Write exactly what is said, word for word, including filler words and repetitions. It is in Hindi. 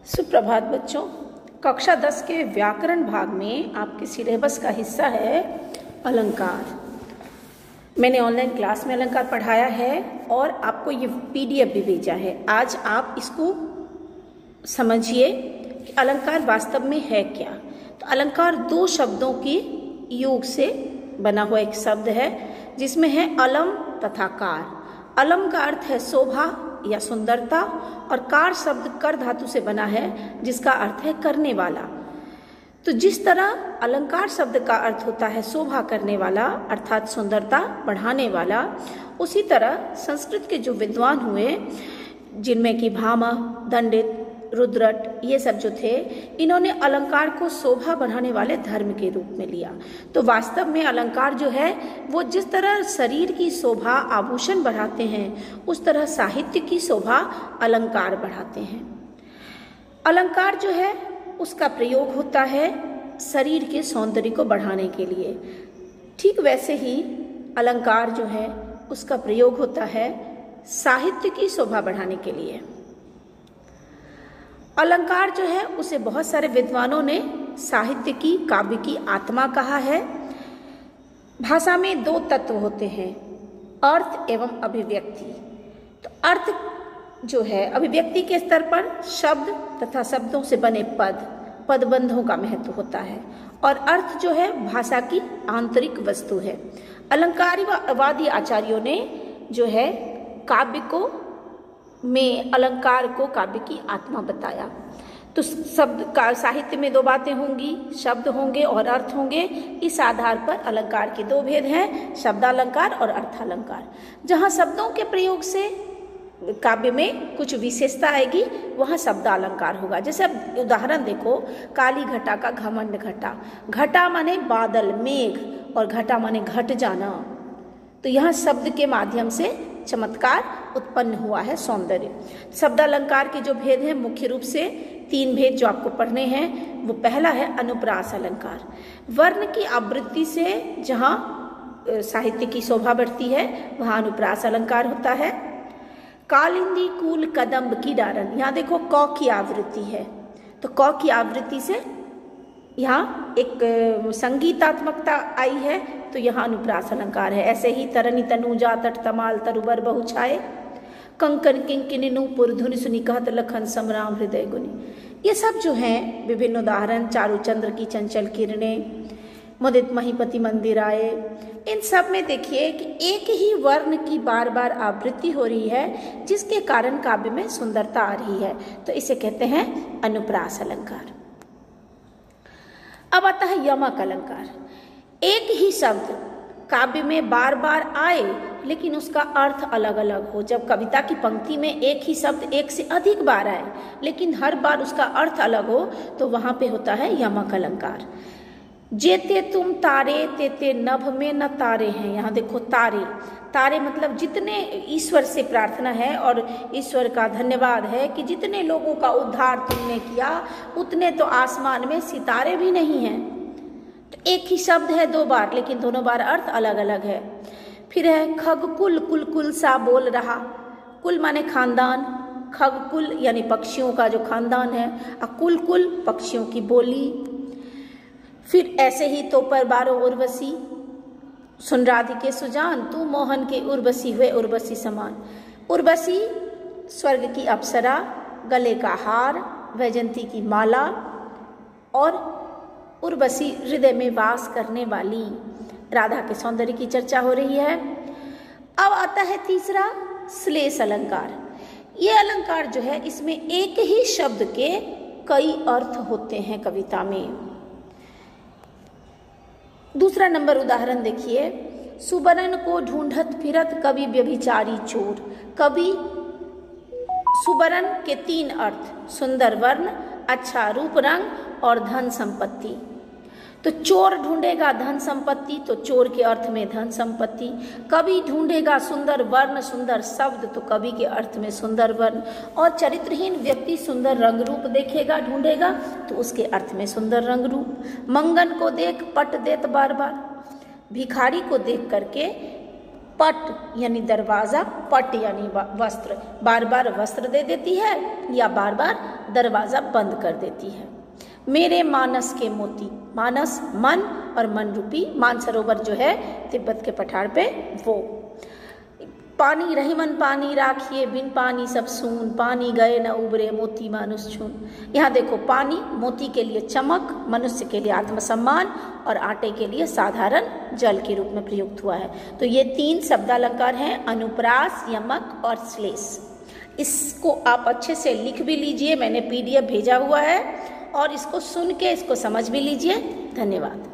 सुप्रभात बच्चों। कक्षा दस के व्याकरण भाग में आपके सिलेबस का हिस्सा है अलंकार। मैंने ऑनलाइन क्लास में अलंकार पढ़ाया है और आपको ये पीडीएफ भी भेजा है। आज आप इसको समझिए कि अलंकार वास्तव में है क्या। तो अलंकार दो शब्दों की योग से बना हुआ एक शब्द है जिसमें है अलम तथा कार। अलम का अर्थ है शोभा या सुंदरता और कार शब्द कर धातु से बना है जिसका अर्थ है करने वाला। तो जिस तरह अलंकार शब्द का अर्थ होता है शोभा करने वाला अर्थात सुंदरता बढ़ाने वाला, उसी तरह संस्कृत के जो विद्वान हुए जिनमें कि भामह, दंडित, रुद्रट ये सब जो थे, इन्होंने अलंकार को शोभा बढ़ाने वाले धर्म के रूप में लिया। तो वास्तव में अलंकार जो है वो जिस तरह शरीर की शोभा आभूषण बढ़ाते हैं, उस तरह साहित्य की शोभा अलंकार बढ़ाते हैं। अलंकार जो है उसका प्रयोग होता है शरीर के सौंदर्य को बढ़ाने के लिए। ठीक वैसे ही अलंकार जो है उसका प्रयोग होता है साहित्य की शोभा बढ़ाने के लिए। अलंकार जो है उसे बहुत सारे विद्वानों ने साहित्य की, काव्य की आत्मा कहा है। भाषा में दो तत्व होते हैं, अर्थ एवं अभिव्यक्ति। तो अर्थ जो है अभिव्यक्ति के स्तर पर शब्द तथा शब्दों से बने पद, पदबंधों का महत्व होता है, और अर्थ जो है भाषा की आंतरिक वस्तु है। अलंकारवादी आचार्यों ने जो है काव्य को में अलंकार को काव्य की आत्मा बताया। तो शब्द का साहित्य में दो बातें होंगी, शब्द होंगे और अर्थ होंगे। इस आधार पर अलंकार के दो भेद हैं, शब्दालंकार और अर्थालंकार। जहाँ शब्दों के प्रयोग से काव्य में कुछ विशेषता आएगी वहाँ शब्दालंकार होगा। जैसे अब उदाहरण देखो, काली घटा का घमंड घटा। घटा माने बादल, मेघ, और घटा माने घट जाना। तो यहाँ शब्द के माध्यम से चमत्कार उत्पन्न हुआ है, सौंदर्य। शब्दालंकार के जो भेद हैं मुख्य रूप से तीन भेद जो आपको पढ़ने हैं। वो पहला है अनुप्रास अलंकार। वर्ण की आवृत्ति से जहाँ साहित्य की शोभा बढ़ती है वहाँ अनुप्रास अलंकार होता है। कालिंदी कूल कदम्ब की डारन, यहाँ देखो क की आवृत्ति है, तो क की आवृत्ति से यहाँ एक संगीतात्मकता आई है, तो यहाँ अनुप्रास अलंकार है। ऐसे ही तरनी तनुजा तट तमाल तरुबर बहु छाए, कंकन किंकिनी नूपुर धुनि सुनि कहत लखन समराम हृदय गुनि। ये सब जो हैं विभिन्न उदाहरण, चारुचंद्र की चंचल किरणें, मुदित महीपति मंदिर आए, इन सब में देखिए कि एक ही वर्ण की बार बार आवृत्ति हो रही है जिसके कारण काव्य में सुंदरता आ रही है। तो इसे कहते हैं अनुप्रास अलंकार। अब आता है यमक अलंकार। एक ही शब्द काव्य में बार बार आए लेकिन उसका अर्थ अलग अलग हो। जब कविता की पंक्ति में एक ही शब्द एक से अधिक बार आए लेकिन हर बार उसका अर्थ अलग हो, तो वहां पे होता है यमक अलंकार। जेते तुम तारे तेते नभ में न तारे हैं। यहाँ देखो तारे, तारे मतलब जितने ईश्वर से प्रार्थना है और ईश्वर का धन्यवाद है कि जितने लोगों का उद्धार तुमने किया उतने तो आसमान में सितारे भी नहीं हैं। तो एक ही शब्द है दो बार लेकिन दोनों बार अर्थ अलग अलग है। फिर है खगकुल, कुल कुल सा बोल रहा। कुल माने खानदान, खगकुल यानी पक्षियों का जो खानदान है, और कुल कुल पक्षियों की बोली। फिर ऐसे ही तो पर बारो उर्वशी, सुन राधिके सुजान, तू मोहन के उर्वशी हुए उर्वशी समान। उर्वशी स्वर्ग की अप्सरा, गले का हार, वैजंती की माला, और उर्वशी हृदय में वास करने वाली। राधा के सौंदर्य की चर्चा हो रही है। अब आता है तीसरा श्लेष अलंकार। ये अलंकार जो है इसमें एक ही शब्द के कई अर्थ होते हैं कविता में। दूसरा नंबर उदाहरण देखिए, सुबरन को ढूंढत फिरत कवि व्यभिचारी चोर। कवि सुबरन के तीन अर्थ, सुंदर वर्ण, अच्छा रूप रंग और धन संपत्ति। तो चोर ढूंढेगा धन संपत्ति, तो चोर के अर्थ में धन संपत्ति। कवि ढूंढेगा सुंदर वर्ण, सुंदर शब्द, तो कवि के अर्थ में सुंदर वर्ण। और चरित्रहीन व्यक्ति सुंदर रंग रूप देखेगा, ढूंढेगा, तो उसके अर्थ में सुंदर रंग रूप। मंगन को देख पट देत बार बार। भिखारी को देख करके पट यानी दरवाजा, पट यानी वस्त्र, बार बार वस्त्र दे देती है या बार बार दरवाजा बंद कर देती है। मेरे मानस के मोती, मानस मन और मन रूपी मानसरोवर जो है तिब्बत के पठार पे, वो पानी रही मन पानी राखिए, बिन पानी सब सून, पानी गए न उबरे मोती मानुष छून। यहाँ देखो, पानी मोती के लिए चमक, मनुष्य के लिए आत्मसम्मान और आटे के लिए साधारण जल के रूप में प्रयुक्त हुआ है। तो ये तीन शब्दालंकार हैं, अनुप्रास, यमक और श्लेष। इसको आप अच्छे से लिख भी लीजिए, मैंने पीडीएफ भेजा हुआ है, और इसको सुन के इसको समझ भी लीजिए। धन्यवाद।